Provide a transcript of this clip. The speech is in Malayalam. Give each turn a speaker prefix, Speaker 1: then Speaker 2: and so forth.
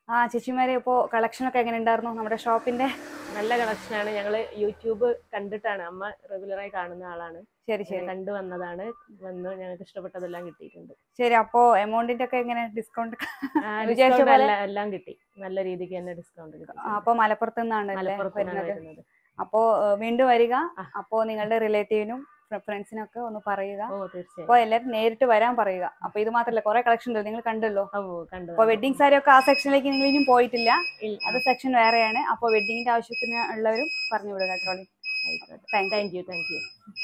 Speaker 1: ചേച്ചിമാരെ ഇപ്പോൾ കളക്ഷനൊക്കെ എങ്ങനെ ഉണ്ടായിരുന്നു നമ്മുടെ ഷോപ്പിന്റെ?
Speaker 2: നല്ല കളക്ഷനാണ്. ഞങ്ങള് യൂട്യൂബ് കണ്ടിട്ടാണ്, അമ്മ റെഗുലറായി കാണുന്ന ആളാണ്.
Speaker 1: ശരി ശരി.
Speaker 2: കണ്ടു വന്നതാണ്. വന്ന് ഞങ്ങൾക്ക് ഇഷ്ടപ്പെട്ടതെല്ലാം കിട്ടിയിട്ടുണ്ട്.
Speaker 1: ശരി, അപ്പോ എമൗണ്ടിന്റെ ഒക്കെ എങ്ങനെ ഡിസ്കൗണ്ട്?
Speaker 2: എല്ലാം കിട്ടി. നല്ല രീതിക്ക് തന്നെ ഡിസ്കൗണ്ട് കിട്ടി.
Speaker 1: അപ്പൊ മലപ്പുറത്ത് നിന്നാണ് വരുന്നത്. അപ്പോ വീണ്ടും വരിക. അപ്പോ നിങ്ങളുടെ റിലേറ്റീവിനും ഫ്രണ്ട്സിനൊക്കെ ഒന്ന് പറയുക. അപ്പൊ എല്ലാവരും നേരിട്ട് വരാൻ പറയുക. അപ്പൊ ഇത് മാത്രല്ല, കുറെ കളക്ഷൻ ഉണ്ട്, നിങ്ങൾ കണ്ടല്ലോ. അപ്പൊ വെഡിങ് സാരി ഒക്കെ ആ സെക്ഷനിലേക്ക് നിങ്ങൾ ഇനിയും പോയിട്ടില്ല, അത് സെക്ഷൻ വേറെയാണ്. അപ്പൊ വെഡിങ്ങിന്റെ ആവശ്യത്തിന് ഉള്ളവരും പറഞ്ഞു വിടുക.
Speaker 2: Thank U.